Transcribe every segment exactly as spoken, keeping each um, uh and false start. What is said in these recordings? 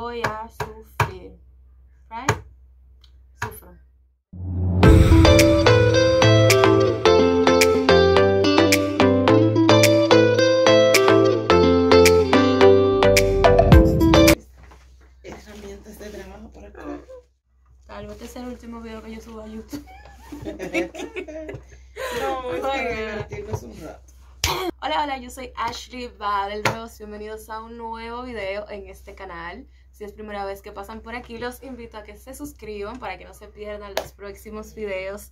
voy a sufrir. Right? Sufro. Herramientas de trabajo para acá. Tal vez este sea el último video que yo suba a YouTube. No, es para divertirnos un rato. Hola, hola, yo soy Ashley Badelros. Bienvenidos a un nuevo video en este canal. Si es primera vez que pasan por aquí, los invito a que se suscriban para que no se pierdan los próximos videos.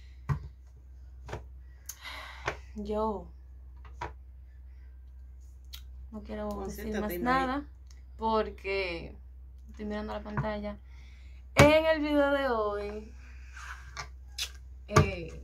Yo no quiero decir más nada porque estoy mirando la pantalla. En el video de hoy eh,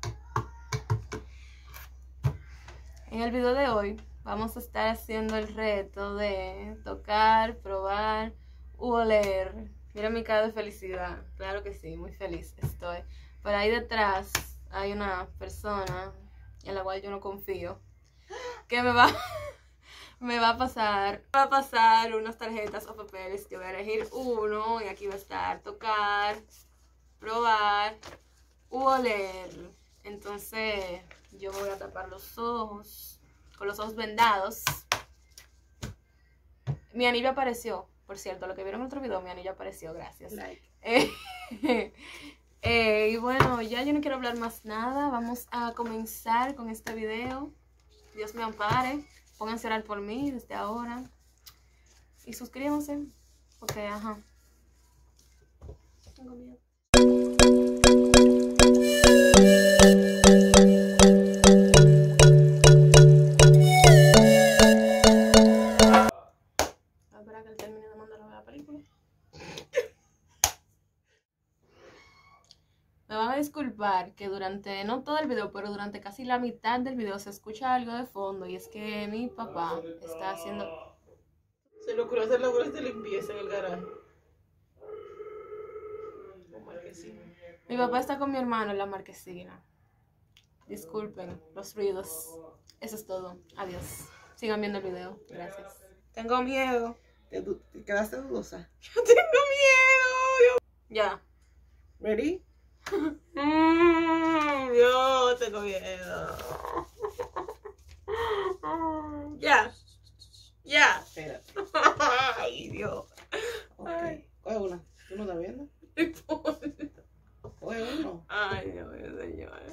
en el video de hoy vamos a estar haciendo el reto de tocar, probar u oler. Mira mi cara de felicidad. Claro que sí, muy feliz estoy. Por ahí detrás hay una persona en la cual yo no confío que me va me va a pasar va a pasar unas tarjetas o papeles. Yo voy a elegir uno y aquí va a estar tocar, probar u oler. Entonces yo voy a tapar los ojos con los ojos vendados. Mi anillo apareció, por cierto, lo que vieron en otro video, mi anillo apareció, gracias. Like. Eh, eh, y bueno, ya yo no quiero hablar más nada. Vamos a comenzar con este video. Dios me ampare. Pónganse a orar por mí desde ahora. Y suscríbanse, porque ajá. Tengo miedo. Para que él termine de mandarlo a la película. Me van a disculpar que durante, no todo el video, pero durante casi la mitad del video se escucha algo de fondo. Y es que mi papá está haciendo... Se le ocurrió hacer labores de limpieza en el garaje. Oh, marquesina. Mi papá está con mi hermano en la marquesina. Disculpen los ruidos. Eso es todo. Adiós. Sigan viendo el video. Gracias. Tengo miedo. ¿Te, du- te quedaste dudosa? Yo tengo miedo. Ya. ¿Ready? Mm, yo tengo miedo. Ya. Ya. Espérate. Ay, Dios. Ok. Ay. Coge una. ¿Tú no estás viendo? Coge uno. Ay, Dios mío, señor.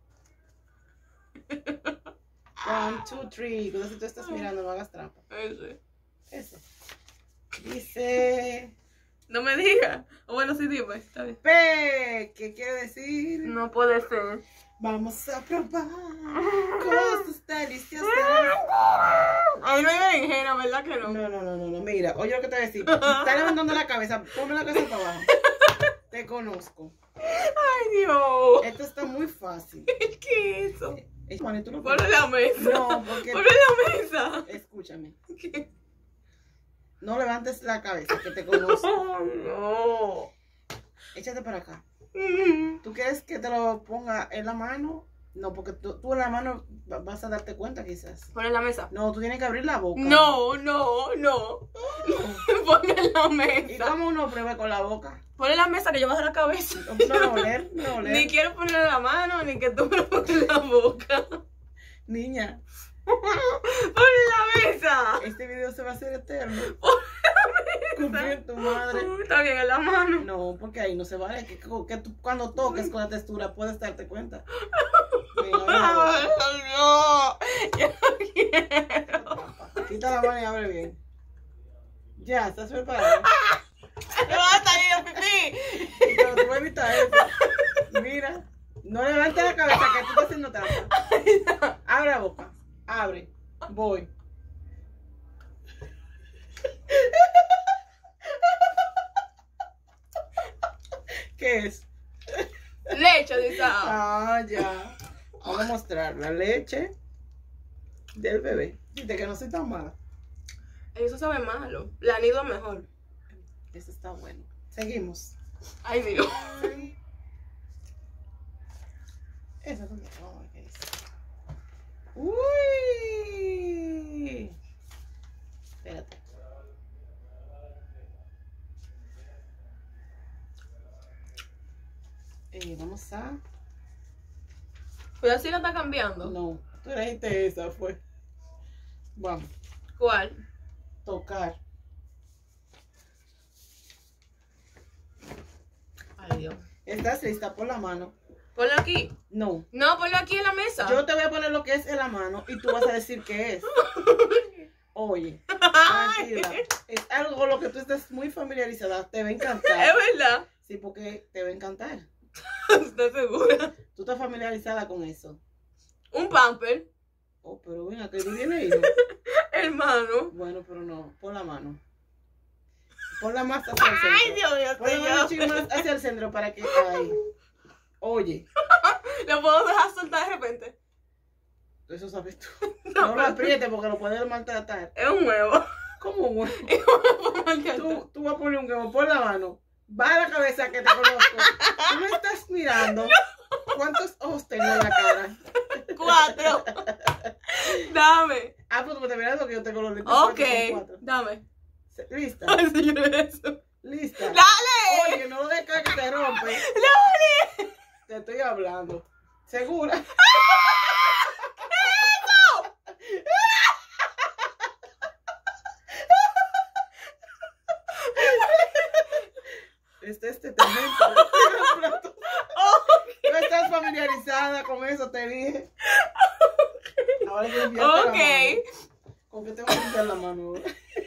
One, two, three. Cuando si tú estás mirando, no hagas trampa. Ese. Ese. Dice... No me digas. O bueno, sí, dime. Está bien. P. ¿Qué quiere decir? No puede ser. Vamos a probar cosas deliciosas. Ay, no hay berenjena, ¿verdad que no? No, no, no, no, no. Mira, oye lo que te voy a decir. Estás levantando la cabeza. Ponme la cabeza para abajo. Te conozco. Ay, Dios. Esto está muy fácil. ¿Qué es eso? Eh, Juan, ¿tú lo Ponlo en la mesa. No, porque... Ponlo en la mesa. Escúchame. ¿Qué? No levantes la cabeza, que te conozco. Oh, no. Échate para acá. Mm. ¿Tú quieres que te lo ponga en la mano? No, porque tú, tú en la mano va- vas a darte cuenta quizás. Ponlo en la mesa. No, tú tienes que abrir la boca. No, no, no. Ponlo en la ¿Y mesa. cómo uno prueba con la boca? Ponlo en la mesa que yo bajo la cabeza. No, no oler, no oler. Ni quiero ponerlo en la mano, ni que tú me lo pongas en la boca. Niña, Ponlo en la mesa. este video se va a hacer eterno. Ponlo en la Confía en tu madre. Uh, Está bien, en la mano. No, porque ahí no se vale. Que, que tú cuando toques con la textura puedes darte cuenta. Venga, Ay, abre no, yo no quiero. la boca. Quita la mano y abre bien. Ya, ¿estás preparado? Me va a salir el pipí. Pero tú vas a evitar eso. Mira, no levantes la cabeza que tú estás haciendo trampa. Abre la boca. Abre. Voy. ¿Qué es? Leche de esa. Ah, ya. Vamos a mostrar la leche del bebé. Dice que no soy tan mala. Eso sabe malo. La nido mejor. Eso está bueno. Seguimos. Ay, Dios. Eso es lo que vamos a ver qué dice. Uy. Espérate. vamos a... Pues así la está cambiando. No, tú elegiste esa, fue. Vamos. ¿Cuál? Tocar. Ay, Dios. ¿Estás lista? Por la mano. Ponlo aquí. No. No, ponlo aquí en la mesa. Yo te voy a poner lo que es en la mano y tú vas a decir qué es. Oye, tranquila. Es algo con lo que tú estás muy familiarizada. Te va a encantar. Es verdad. Sí, porque te va a encantar. ¿Estás segura? Tú estás familiarizada con eso. Un pamper. Oh, pero venga, que tú tienes hijo. Hermano. Bueno, pero no. Pon la mano. Ponla más hacia el centro. Ay, Dios mío, Ponla señor. un chingo más hacia el centro para que... Ay. Oye, ¿Lo puedo dejar soltar de repente? eso sabes tú. No, No lo pero- aprietes porque lo puedes maltratar. Es un huevo. ¿Cómo, güey? Es un huevo. Tú, tú vas a poner un huevo, pon la mano. Va a la cabeza que te conozco. Tú me estás mirando. ¿Cuántos ojos tengo en la cara? Cuatro. Dame. Ah, pues tú me estás mirando que yo tengo los lentes. Ok. Cuatro. Dame. ¿Lista? Ay, señor, eso. ¿Lista? ¡Dale! Oye, no lo dejes que te rompe. ¡Dale! Te estoy hablando. ¿Segura? Este es detergente. No estás familiarizada con eso, te dije. Ahora que limpiarte la Ok. mano. ¿Con qué te voy a limpiar la mano ahora?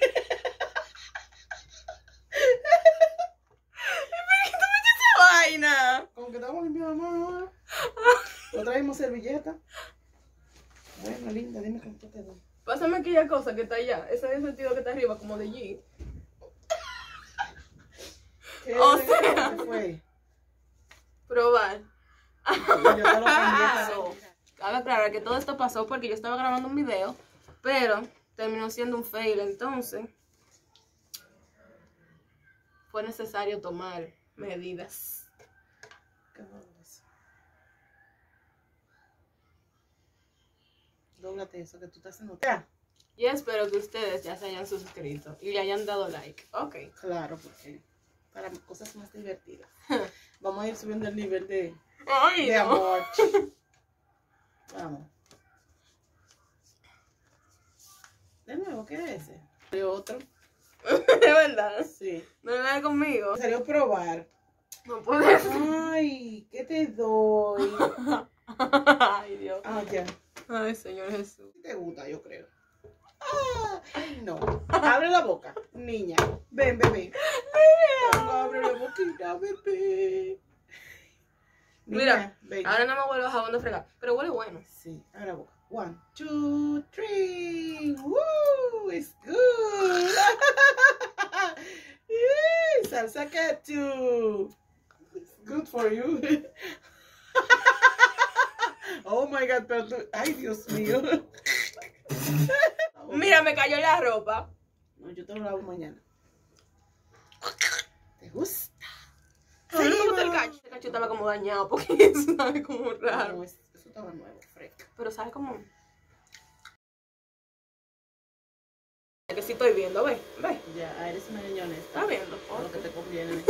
Vaina. ¿Con qué te vamos a limpiar la mano ahora? ¿No traemos servilleta? Bueno, linda, dime con qué te doy. Pásame aquella cosa que está allá. Ese es el sentido que está arriba, como de G. ¿Qué O ¿Qué sea. fue? Probar. Yo te lo cambié para... Cabe aclarar que todo esto pasó porque yo estaba grabando un video, pero terminó siendo un fail, entonces fue necesario tomar medidas. Qué baboso. Dóblate eso que tú estás haciendo. Ya. Y espero que ustedes ya se hayan suscrito y le hayan dado like. Ok. Claro, porque para cosas más divertidas. Vamos a ir subiendo el nivel de, Ay, de no. amor. Vamos. De nuevo, ¿qué es ese? De otro. Es verdad. Sí. No es nada conmigo. Salió probar. No puedes. Ay, ¿qué te doy? Ay, Dios. Ah, ya. Ay, Señor Jesús. Te gusta, yo creo. Ah, ay, no. Abre la boca, niña. Ven, bebé. Abre la boquita, bebé. Mira, Niña, ven. ahora no me vuelvo a jabón de fregar, pero huele bueno. Sí, abre la boca. One, two, three. Woo, it's good. Yay, salsa ketchup. It's good for you. Oh my God, pero tú... Ay, Dios mío. Mira, me cayó la ropa. No, yo te lo lavo mañana. ¿Te gusta? No, no me gusta el cacho. El cacho estaba como dañado porque eso sabe como raro. No, es- eso estaba nuevo, fresco. Pero sabe como... Que sí estoy viendo, ve, ve. Ya, eres una niña honesta. ¿Estás viendo? Todo lo que te conviene.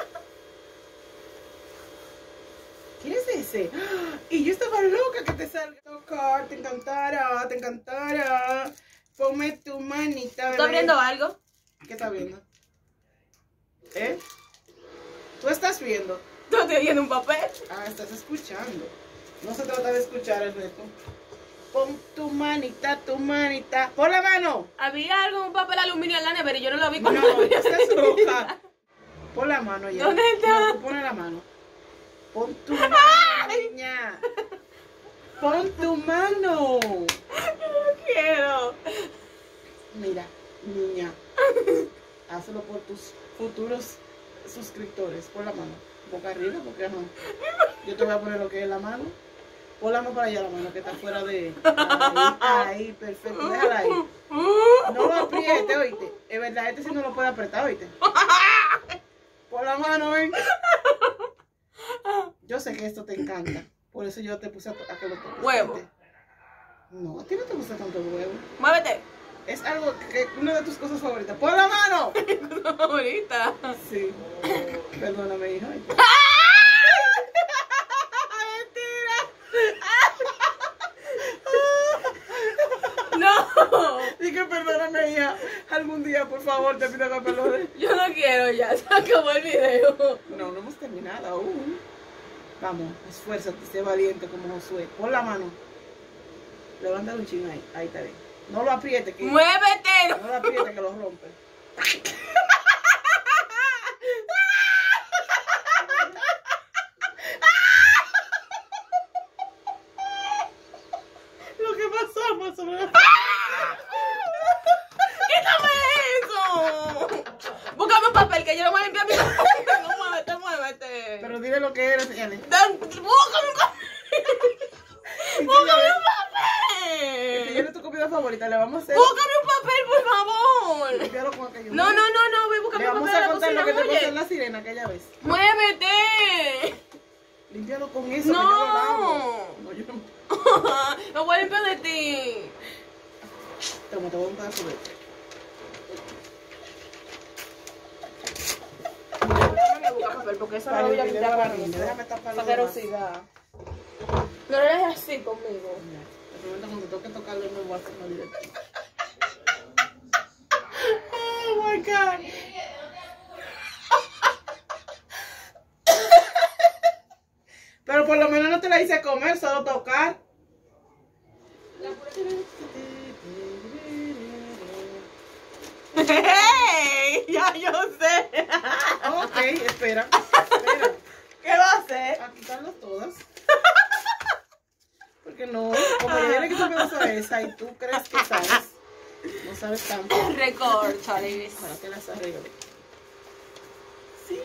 ¿Qué es ese? ¡Ah! Y yo estaba loca que te salga. Tocar, te encantara, te encantara. Ponme tu manita. ¿Estás bebé. viendo algo? ¿Qué estás viendo? ¿Eh? ¿Tú estás viendo? Yo estoy viendo un papel. Ah, estás escuchando. No se trata de escuchar el reto. Pon tu manita, tu manita. ¡Pon la mano! Había algo en un papel aluminio en la nevera y yo no lo vi No, cuando ya estás loca. Pon la mano ya. ¿Dónde está? No, tú pon la mano. Pon tu mano, niña. Pon tu mano. No quiero. Mira, niña. Hazlo por tus futuros suscriptores. Pon la mano. Boca arriba, porque no. Yo te voy a poner lo que es la mano. Pon la mano para allá, la mano que está fuera de... Ahí, ahí, perfecto. Déjala ahí. No lo apriete, oíste. Es verdad, este sí no lo puede apretar, oíste. Pon la mano, ven. Yo sé que esto te encanta. Por eso yo te puse a, a que lo toques. Huevo. ¿Viste? No, a ti no te gusta tanto el huevo. Muévete. Es algo que... Una de tus cosas favoritas. ¡Pon la mano! Ahorita. Sí. Perdóname, hijo. Algún día, por favor, te pido que me lo des. Yo no quiero ya, se acabó el video. No, no hemos terminado aún. Vamos, esfuérzate, sé valiente como Josué. Pon la mano. Levanta un chin ahí. Ahí está bien. No lo apriete, que... ¡Muévete! No lo apriete, que lo rompe. Lo que pasó, más o menos. ¡Quítame eso! Búscame un papel que yo no voy a limpiar mi papel. No, muévete, muévete. Pero dile lo que era, señale. Dan- Búscame un papel. Búscame un papel. Señale tu comida favorita, le vamos a hacer. Búscame un papel, por favor. Limpialo con aquello. No, no, no, no, ve, búscame Le un vamos papel a de la contar cocina, lo que te pasó en oye. la sirena aquella vez. ¡Muévete! Límpialo con eso, que yo lo lavo. No. No, yo no. Me voy a limpiar de ti. Toma, te voy a un pedazo de esto. Déjame buscar papel porque eso no lo voy a limpiar para mí. Déjame tapar Esa los demás. ferocidad. No eres así conmigo. De momento, cuando toque tocarlo, me voy a hacer más directo. Oh my God. Pero por lo menos no te la hice comer, solo tocar. ¡Hey! Ya yo sé. Ok, espera. Espera. ¿Qué va a hacer? A quitarlas todas. Porque no, como yo le quito pedazo a esa y tú crees que sabes, no sabes tanto. Record, Charlie. Ahora que las arreglo. Sí.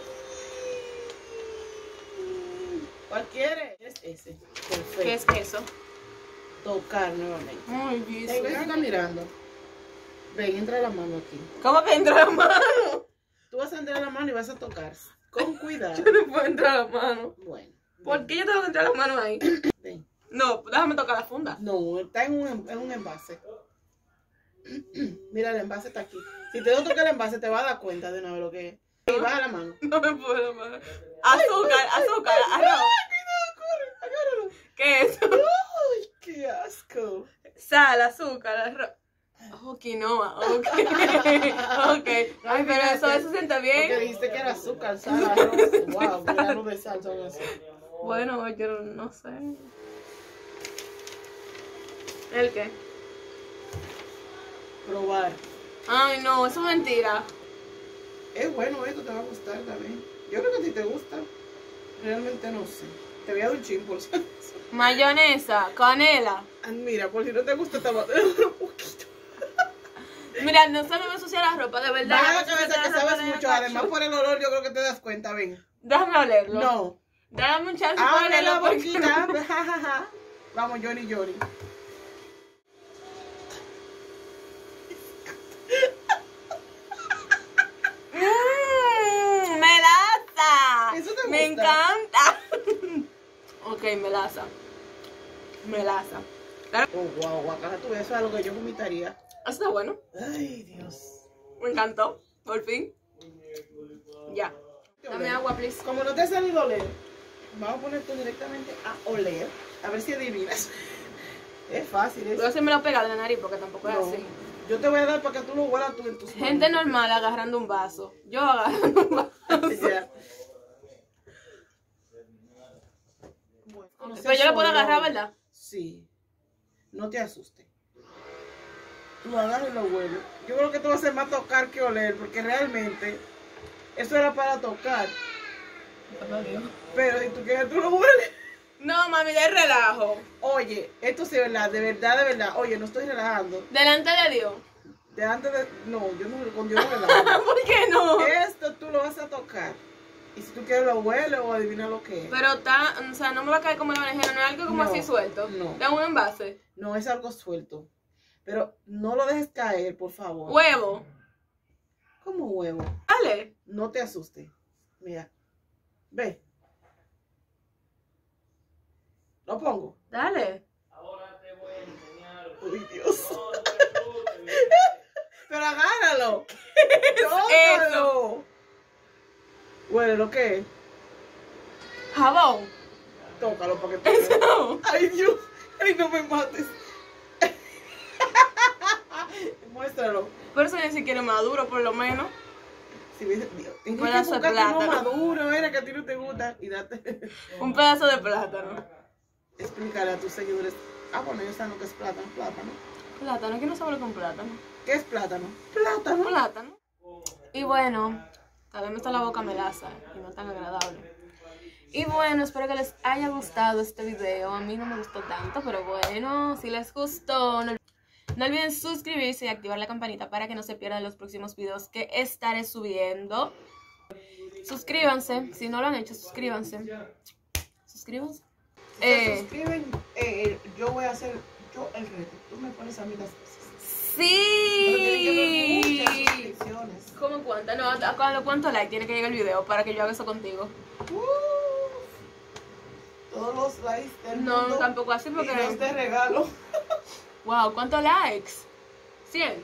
¿Cuál quieres? Es ese. Perfecto. ¿Qué es eso? Tocar nuevamente. Muy Hey, bien. ven, está mirando. Ven, entra la mano aquí. ¿Cómo que entra la mano? Tú vas a entrar la mano y vas a tocar. Con cuidado. Yo no puedo entrar la mano. Bueno. ¿Por qué yo tengo que entrar la mano ahí? Ven. No, déjame tocar la funda. No, está en un, en un envase. Mira, el envase está aquí. Si te doy tocar el envase, te vas a dar cuenta de una vez lo que es. Y baja la mano. No me puedo más. Azúcar, azúcar, arroz. Agárralo. ¿Qué es eso? ¡Ay, qué asco! Sal, azúcar, arroz. Oh, quinoa, ok. Ok. Ay, pero eso, eso se siente Porque bien. dijiste que era azúcar, sal, arroz. Wow, granos de sal son así. Bueno, yo no sé. ¿El qué? Probar. Ay, no, eso es mentira. Es bueno esto, te va a gustar también. Yo creo que a ti te gusta. Realmente no sé. Te voy a dar un chin por si acaso. Mayonesa, canela. Ah, mira, por si no te gusta, te voy a dar un poquito. Mira, no se me va a ensuciar la ropa, de verdad. Baja la no se me cabeza ensucia que la ropa sabes de mucho. la Además, cacho. por el olor, yo creo que te das cuenta, ven. Déjame olerlo. No. Dame un chance para Abre la olerlo. porque- boquita. Ja, ja, ja. Vamos, Johnny, Johnny. Mmm, melaza. ¿Eso te Me gusta? encanta. Ok, melaza. Melaza. Oh, wow, guacaja, tú, eso es algo que yo vomitaría. Eso está bueno. Ay, Dios. Me encantó. Por fin. Ya. Dame agua, please. Como no te ha salido oler, vamos a ponerte directamente a oler. A ver si adivinas. Es fácil, es. Pero si me lo pega de la nariz porque tampoco es No. así. Yo te voy a dar para que tú lo huelas tú en tus manos. Gente normal agarrando un vaso. Yo agarrando un vaso. Ya. Bueno, no Pero seas yo lo puedo sola. agarrar, ¿verdad? Sí. No te asustes. Tú lo agarras y lo hueles. Yo creo que tú vas a hacer más tocar que oler, porque realmente eso era para tocar. Pero si tú quieres, tú lo hueles. No, mami, de relajo. Oye, esto sí es verdad, de verdad, de verdad. Oye, no estoy relajando. Delante de Dios. De antes de. No, yo no, con Dios no relajo. ¿Por qué no? Esto tú lo vas a tocar. Y si tú quieres lo hueles o adivina lo que es. Pero está, o sea, no me va a caer como la berenjena, no es algo como No, así suelto. no. De un envase. No es algo suelto. Pero no lo dejes caer, por favor. Huevo. Como huevo. Dale. No te asustes. Mira. Ve. Lo pongo. Dale. Uy, Dios. Pero agárralo. Eso. Tócalo. Huele lo que es. Jabón. Tócalo para que tú veas. Eso. Ay, Dios. Ay, no me mates. Muéstralo. Por eso ni siquiera es maduro, por lo menos. Si ves, Un tienes pedazo que de buscarte uno plátano. maduro, era que a ti no te gusta. Y date. Un pedazo de plátano. Explícale a tus seguidores. Ah, bueno, ellos saben lo que es plátano. Plátano. Plátano, ¿quién no sabe lo que es un plátano? ¿Qué es plátano? Plátano. Plátano. Y bueno, todavía me está la boca melaza y no tan agradable. Y bueno, espero que les haya gustado este video. A mí no me gustó tanto, pero bueno, si les gustó, no, no olviden suscribirse y activar la campanita para que no se pierdan los próximos videos que estaré subiendo. Suscríbanse, si no lo han hecho, suscríbanse. Suscríbanse. Si se Eh, suscriben, eh, yo voy a hacer yo el reto. Tú me pones a mí las cosas. Pero tienen que ver Sí. muchas suscripciones. ¿Cómo cuánto? No, ¿a cuánto, cuánto like tiene que llegar el video para que yo haga eso contigo? Uf. Todos los likes del No, mundo. tampoco así porque... Y yo te regalo Wow, ¿cuántos likes? ¿cien?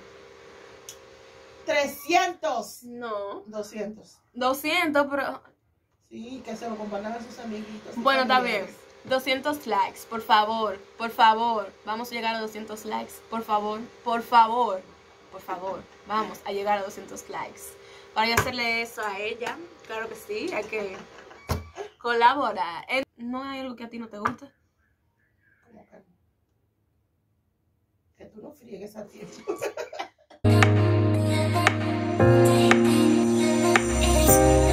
trescientos. No. doscientos. doscientos, pero... Sí, que se lo compartan a sus amiguitos. y Bueno, está bien. familiares. doscientos likes, por favor, por favor. Vamos a llegar a doscientos likes, por favor, por favor, por favor. Vamos a llegar a doscientos likes. Para yo hacerle eso a ella, claro que sí, hay que colaborar. Eh, ¿No hay algo que a ti no te gusta? Como que, que tú no friegues a tiempo.